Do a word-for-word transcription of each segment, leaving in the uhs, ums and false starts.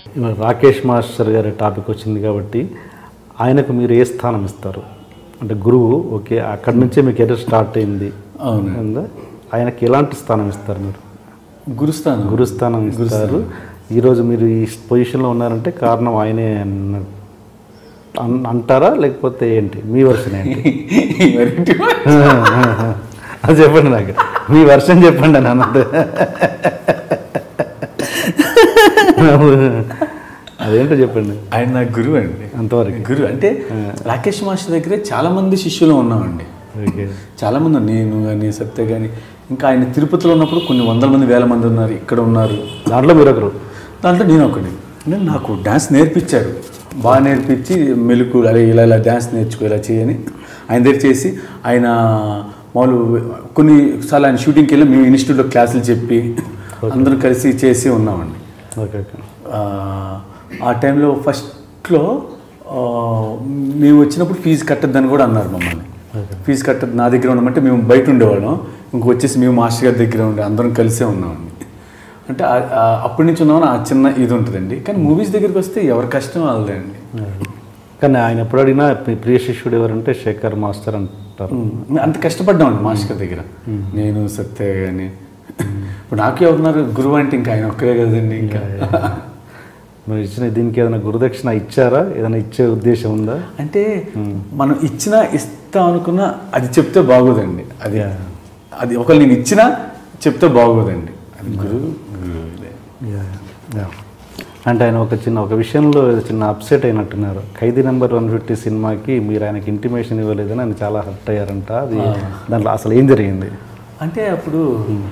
Rakesh master గారి topic వచ్చింది కాబట్టి ఆయనకు మీరు ఏ స్థానం ఇస్తారు? అంటే గురువు ఓకే, అక్కడి నుంచే మీ కెరీర్ స్టార్ట్ అయింది. అవును, ఆయనకి ఎలాంటి స్థానం ఇస్తారు మీరు? గురుస్థానం. గురుస్థానం ఇస్తారు. ఈరోజు మీరు ఈ పొజిషన్లో ఉన్నారంటే కారణం ఆయనే అంటారా, లేకపోతే ఏంటి మీ వర్షన్ ఏంటి? అది చెప్పండి, నాకు మీ వర్షన్ చెప్పండి అని అన్నది. అదేంటో చెప్పండి. ఆయన నా గురువు అండి, అంతవరకు. గురువు అంటే రాకేష్ మాస్టర్ దగ్గరే చాలామంది శిష్యులు ఉన్నామండి. చాలామంది, నేను కానీ సత్య కానీ, ఇంకా ఆయన తిరుపతిలో ఉన్నప్పుడు కొన్ని వందల మంది వేల మంది ఉన్నారు, ఇక్కడ ఉన్నారు. దాంట్లో మీరు ఒకరు, దాంట్లో నేను ఒకటి. నేను నాకు డ్యాన్స్ నేర్పించారు, బాగా నేర్పించి మెలుకు అలా ఇలా ఇలా డ్యాన్స్ నేర్చుకో ఇలా చేయని ఆయన దగ్గర చేసి, ఆయన మామూలు కొన్నిసార్లు ఆయన షూటింగ్కి వెళ్ళి మేము ఇన్స్టిట్యూట్లో క్లాసులు చెప్పి అందరం కలిసి చేసి ఉన్నామండి. Okay okay. ఆ టైంలో ఫస్ట్లో మేము వచ్చినప్పుడు ఫీజు కట్టద్దని కూడా అన్నారు మమ్మల్ని. ఫీజు కట్టద్దు, నా దగ్గర ఉండమంటే మేము బయట ఉండేవాళ్ళం, ఇంక వచ్చేసి మేము మాస్టర్ గారి దగ్గర ఉండే అందరం కలిసే ఉన్నామండి. అంటే అప్పటి నుంచి ఉన్నామని ఆ చిన్న ఇది ఉంటుందండి. కానీ మూవీస్ దగ్గరికి వస్తే ఎవరి కష్టం వాళ్ళదే అండి. కానీ ఆయన ఎప్పుడు అడిగినా ప్రియ శిష్యుడు ఎవరంటే శేఖర్ మాస్టర్ అంటారు. అంత కష్టపడ్డామండి మాస్టర్ దగ్గర, నేను సత్య కానీ. ఇప్పుడు నాకు ఎవరున్నారు గురువు అంటే ఇంకా ఆయన ఒక్కరే కదండి. ఇంకా మీరు ఇచ్చిన దీనికి ఏదైనా గురుదక్షిణ ఇచ్చారా? ఏదైనా ఇచ్చే ఉద్దేశం ఉందా? అంటే మనం ఇచ్చినా ఇస్తా అనుకున్నా అది చెప్తే బాగోదండి. అది అది ఒకవేళ నేను ఇచ్చినా చెప్తే బాగోదండి. అది గురువు గురువు. అంటే ఆయన ఒక చిన్న ఒక విషయంలో చిన్న అప్సెట్ అయినట్టున్నారు. ఖైదీ నెంబర్ వన్ ఫిఫ్టీ సినిమాకి మీరు ఆయనకి ఇంటిమేషన్ ఇవ్వలేదని ఆయన చాలా హర్ట్ అయ్యారంట. అది దాంట్లో అసలు ఏం జరిగింది? అంటే అప్పుడు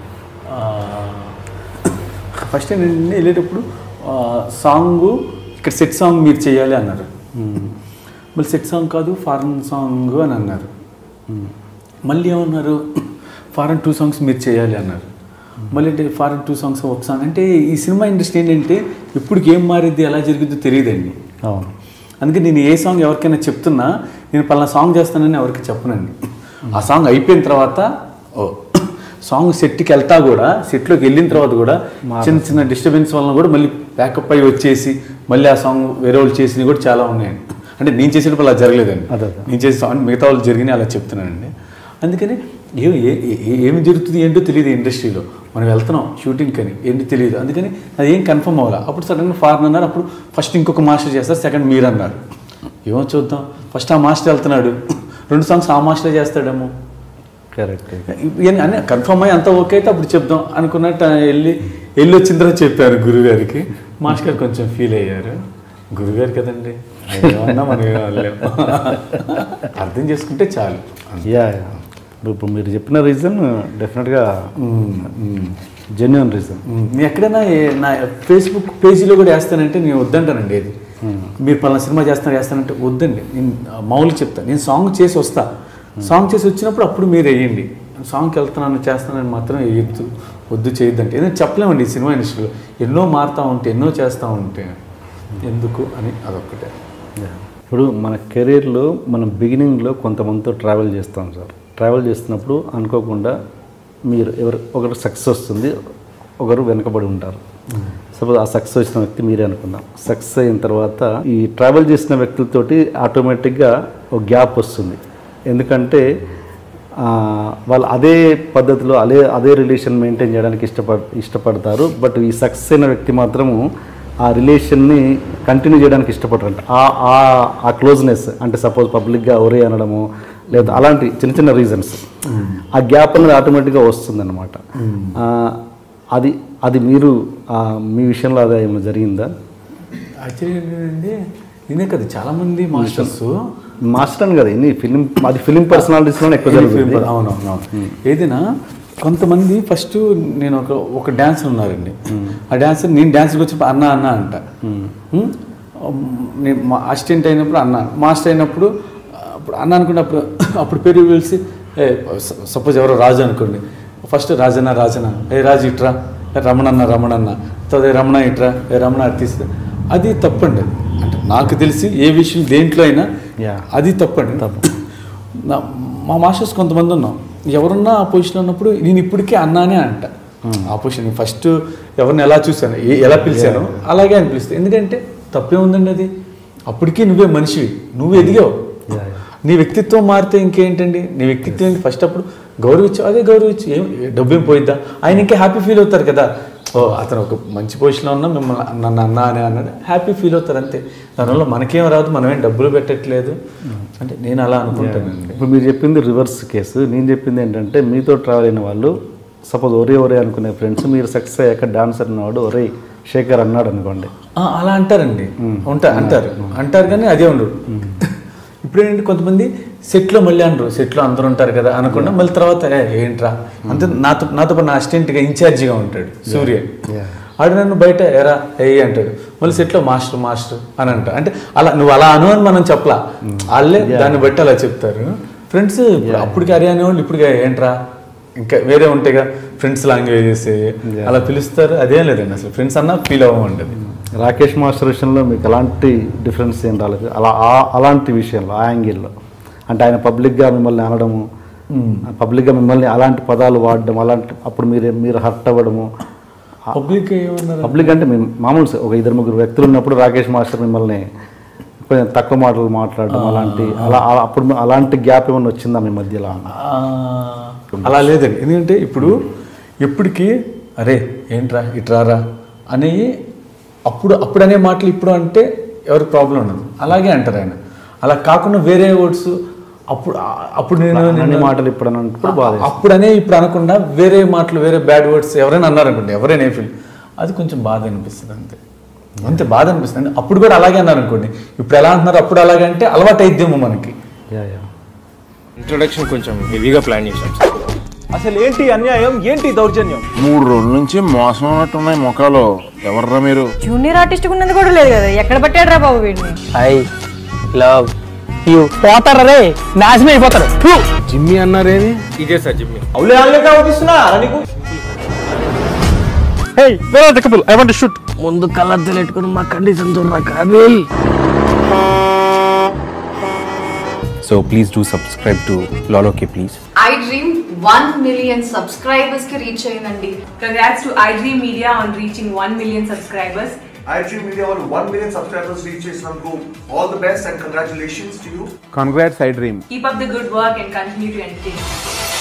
ఫస్ట్ నేను వెళ్ళేటప్పుడు సాంగు ఇక్కడ సెట్ సాంగ్ మీరు చేయాలి అన్నారు. మళ్ళీ సెట్ సాంగ్ కాదు ఫారెన్ సాంగ్ అని అన్నారు. మళ్ళీ ఏమన్నారు, ఫారెన్ టూ సాంగ్స్ మీరు చేయాలి అన్నారు. మళ్ళీ అంటే ఫారెన్ టూ సాంగ్స్ ఒక సాంగ్. అంటే ఈ సినిమా ఇండస్ట్రీ ఏంటంటే ఇప్పటికి ఏం మారిద్ది ఎలా జరిగిద్దో తెలియదండి. అవును, అందుకే నేను ఏ సాంగ్ ఎవరికైనా చెప్తున్నా నేను పలానా సాంగ్ చేస్తానని ఎవరికి చెప్పనండి. ఆ సాంగ్ అయిపోయిన తర్వాత ఓ సాంగ్ సెట్కి వెళ్తా కూడా సెట్లోకి వెళ్ళిన తర్వాత కూడా చిన్న చిన్న డిస్టర్బెన్స్ వలన కూడా మళ్ళీ బ్యాకప్ అయ్యి వచ్చేసి మళ్ళీ ఆ సాంగ్ వేరే వాళ్ళు చేసినవి కూడా చాలా ఉన్నాయండి. అంటే నేను చేసేటప్పుడు అలా జరగలేదండి, నేను చేసే సాంగ్ మిగతా వాళ్ళు జరిగినాయి అలా చెప్తున్నానండి. అందుకని ఏ ఏమి జరుగుతుంది ఏంటో తెలియదు ఇండస్ట్రీలో. మనం వెళ్తున్నాం షూటింగ్కి అని ఏంటి తెలియదు. అందుకని అది ఏం కన్ఫర్మ్ అవ్వాలి. అప్పుడు సడన్గా ఫారెన్ అన్నారు. అప్పుడు ఫస్ట్ ఇంకొక మాస్టర్ చేస్తారు, సెకండ్ మీరు అన్నారు. ఏమో చూద్దాం. ఫస్ట్ ఆ మాస్టర్ వెళ్తున్నాడు, రెండు సాంగ్స్ ఆ మాస్టర్ చేస్తాడేమో. కరెక్ట్. అని కన్ఫర్మ్ అయ్యి అంతా ఓకే అయితే అప్పుడు చెప్దాం అనుకున్నట్టు వెళ్ళి వెళ్ళి వచ్చిన తర్వాత చెప్పారు గురుగారికి. మాస్టర్ గారు కొంచెం ఫీల్ అయ్యారు. గురుగారు కదండి, ఏమన్నా మనం అర్థం చేసుకుంటే చాలు. యా, ఇప్పుడు మీరు చెప్పిన రీజన్ డెఫినెట్గా జెన్యూన్ రీజన్. నేను ఎక్కడైనా నా ఫేస్బుక్ పేజీలో కూడా వేస్తానంటే నేను వద్దంటానండి. ఏది మీరు పలానా సినిమా చేస్తాను వేస్తానంటే వద్దండి. నేను మామూలుగా చెప్తాను, నేను సాంగ్ చేసి వస్తా, సాంగ్ చేసి వచ్చినప్పుడు అప్పుడు మీరు వేయండి. సాంగ్కి వెళ్తున్నాను చేస్తానని మాత్రం వేయద్దు, వద్దు చేయొద్దంటే ఏదైనా చెప్పలేమండి. ఈ సినిమా ఇండస్ట్రీలో ఎన్నో మారుతూ ఉంటే ఎన్నో చేస్తూ ఉంటే ఎందుకు అని అదొక్కటే. ఇప్పుడు మన కెరీర్లో మనం బిగినింగ్లో కొంతమందితో ట్రావెల్ చేస్తాం సార్. ట్రావెల్ చేస్తున్నప్పుడు అనుకోకుండా మీరు ఎవరు ఒకరు సక్సెస్ వస్తుంది, ఒకరు వెనకబడి ఉంటారు. సపోజ్ ఆ సక్సెస్ వచ్చిన వ్యక్తి మీరే అనుకుందాం. సక్సెస్ అయిన తర్వాత ఈ ట్రావెల్ చేసిన వ్యక్తులతోటి ఆటోమేటిక్గా ఒక గ్యాప్ వస్తుంది. ఎందుకంటే వాళ్ళు అదే పద్ధతిలో అదే అదే రిలేషన్ మెయింటైన్ చేయడానికి ఇష్టపడ ఇష్టపడతారు బట్ ఈ సక్సెస్ అయిన వ్యక్తి మాత్రము ఆ రిలేషన్ని కంటిన్యూ చేయడానికి ఇష్టపడరంట. ఆ క్లోజ్నెస్ అంటే సపోజ్ పబ్లిక్గా ఒరే అనడము లేదా అలాంటి చిన్న చిన్న రీజన్స్, ఆ గ్యాప్ అనేది ఆటోమేటిక్గా వస్తుందన్నమాట. అది అది మీరు మీ విషయంలో అదే ఏమైనా జరిగిందా? యాక్చువల్లీ ఏంటంటే నేనే కదా చాలామంది మాస్టర్స్ మాస్టర్ అని కదా ఇన్ని ఫిలిం అది ఫిలిం పర్సనాలిటీస్లో ఎక్కువ జరుగుతుంది. అవునవును. ఏదైనా కొంతమంది ఫస్ట్ నేను ఒక ఒక డ్యాన్సర్ ఉన్నారండి. ఆ డ్యాన్సర్ నేను డ్యాన్సర్కి వచ్చినప్పుడు అన్న అన్న అంట. నేను మా అసిస్టెంట్ అయినప్పుడు అన్న, మాస్టర్ అయినప్పుడు అప్పుడు అన్న అనుకుంటే అప్పుడు అప్పుడు పేరు పిలిచి ఏ సపోజ్ ఎవరో రాజు అనుకోండి, ఫస్ట్ రాజన్న రాజన్న ఏ రాజు ఇట్రా, రమణన్న రమణన్న, తర్వాత రమణ ఇట్రా, ఏ రమణ తీస్తా. అది తప్పండి. అంటే నాకు తెలిసి ఏ విషయం దేంట్లో అయినా అది తప్పండి. తప్పు. మా మాస్టర్స్ కొంతమంది ఉన్నాం, ఎవరన్నా ఆ పొజిషన్లో ఉన్నప్పుడు నేను ఇప్పటికీ అన్నానే అంట. ఆ పొజిషన్ ఫస్ట్ ఎవరిని ఎలా చూశాను ఏ- ఎలా పిలిచాను అలాగే అనిపిస్తుంది. ఎందుకంటే తప్పే ఉందండి అది. అప్పటికీ నువ్వే మనిషివి, నువ్వు ఎదిగావు. నీ వ్యక్తిత్వం మారితే ఇంకేంటండి, నీ వ్యక్తిత్వం ఫస్ట్ అప్పుడు గౌరవించు, అదే గౌరవించు, ఏం డబ్బు ఏం పోయిద్దా, ఆయన ఇంకా హ్యాపీ ఫీల్ అవుతారు కదా. ఓ అతను ఒక మంచి పొజిషన్లో ఉన్నా మిమ్మల్ని నన్ను అన్నా అని అన్నాడు, హ్యాపీ ఫీల్ అవుతారు అంతే. దానివల్ల మనకేం రాదు, మనం ఏం డబ్బులు పెట్టట్లేదు అంటే నేను అలా అనుకుంటానండి. ఇప్పుడు మీరు చెప్పింది రివర్స్ కేసు, నేను చెప్పింది ఏంటంటే మీతో ట్రావెల్ అయిన వాళ్ళు సపోజ్ ఒరే ఒరే అనుకునే ఫ్రెండ్స్ మీరు సక్సెస్ అయ్యాక డాన్సర్ అన్నవాడు ఒరే శేఖర్ అన్నాడు అనుకోండి, ఆ, అలా అంటారండి, ఉంటా అంటారు అంటారు కానీ అదే ఉండదు. ఇప్పుడు ఏంటంటే కొంతమంది సెట్లో మళ్ళీ అనరు, సెట్లో అందరూ ఉంటారు కదా అనకుండా మళ్ళీ తర్వాత "ఏ, ఏంట్రా అంతే నాతో నాతో పాటు నా అసిస్టెంట్గా ఇన్ఛార్జిగా ఉంటాడు సూర్య, ఆడు నన్ను బయట ఎరా ఏ అంటాడు, మళ్ళీ సెట్లో మాస్టర్ మాస్టర్ అని అంట. అంటే అలా నువ్వు అలా అను అని మనం చెప్పలా, వాళ్ళే దాన్ని బట్టి అలా చెప్తారు. ఫ్రెండ్స్ అప్పటికి అరే అనేవాళ్ళు ఇప్పుడు ఏంట్రా ఇంకా వేరే ఉంటాయిగా ఫ్రెండ్స్ లాంగ్వేజెస్ అలా పిలుస్తారు. అదేం లేదండి, అసలు ఫ్రెండ్స్ అన్నా ఫీల్ అవ్వమండి. రాకేష్ మాస్టర్ విషయంలో మీకు ఎలాంటి డిఫరెన్స్ ఏం రాలేదు అలా ఆ- అలాంటి విషయంలో ఆ యాంగిల్లో? అంటే ఆయన పబ్లిక్గా మిమ్మల్ని అనడము, పబ్లిక్గా మిమ్మల్ని అలాంటి పదాలు వాడడం, అలాంటి అప్పుడు మీరు మీరు హర్ట్ అవ్వడము, పబ్లిక్ ఏమన్నారు, పబ్లిక్ అంటే మేము మామూలు ఒక ఇద్దరు ముగ్గురు వ్యక్తులు ఉన్నప్పుడు రాకేష్ మాస్టర్ మిమ్మల్ని కొంచెం తక్కువ మాటలు మాట్లాడడం అలాంటి అలా అలా- అప్పుడు అలాంటి గ్యాప్ ఏమైనా వచ్చిందా మీ మధ్యలో? అలా లేదండి. ఎందుకంటే ఇప్పుడు ఎప్పటికీ అరే ఏంట్రా ఇట్రారా అని అప్పుడు అప్పుడు అనే మాటలు ఇప్పుడు అంటే ఎవరి ప్రాబ్లం ఉండదు, అలాగే అంటారు ఆయన. అలా కాకుండా వేరే వర్డ్స్ అప్పుడు అప్పుడు నేను అన్ని మాటలు ఇప్పుడు అని అన్నప్పుడు బాధ అప్పుడనే ఇప్పుడు అనకుండా వేరే మాటలు వేరే బ్యాడ్ వర్డ్స్ ఎవరైనా అన్నారనుకోండి, ఎవరైనా ఏ ఫీల్ అది కొంచెం బాధ అనిపిస్తుంది అంతే, అంతే బాధ అనిపిస్తుంది. అప్పుడు కూడా అలాగే అన్నారు అనుకోండి, ఇప్పుడు ఎలా అంటున్నారు అప్పుడు అలాగే అంటే అలవాటు అయిద్దేమో మనకి. యా యా ఇంట్రొడక్షన్ కొంచెం హెవీగా ప్లాన్ చేశాం. అసలు ఏంటి అన్యాయం, ఏంటి దౌర్జన్యం? మూడు రోజుల నుంచి మోసం ఉన్నట్టున్నాయి మొఖాలు. ఎవర్రా మీరు? జూనియర్ ఆర్టిస్ట్ ఉన్నది కూడా లేదు కదా, ఎక్కడ పట్టాడు రా బాబు వీడిని. I love you. పోతారా రే, నాశనం అయిపోతారు. జిమ్మి అన్నారేమి? ఇదే సార్ జిమ్మి. అవులే ఆన్లైన్ అవుపిస్తున్నా నీకు. Hey where are the couple, I want to shoot. ముందు కలర్ తెలెట్టుకొని మా కండిషన్ చూడరా కానీ. So please do subscribe to Loloke please. I Dream one million subscribers ki reach అయ్యిందండి. Congrats to I Dream Media on reaching one million subscribers. I Dream Media on one million subscribers reach చేసినందుకు all the best and congratulations to you. Congrats I Dream. Keep up the good work and continue to entertain.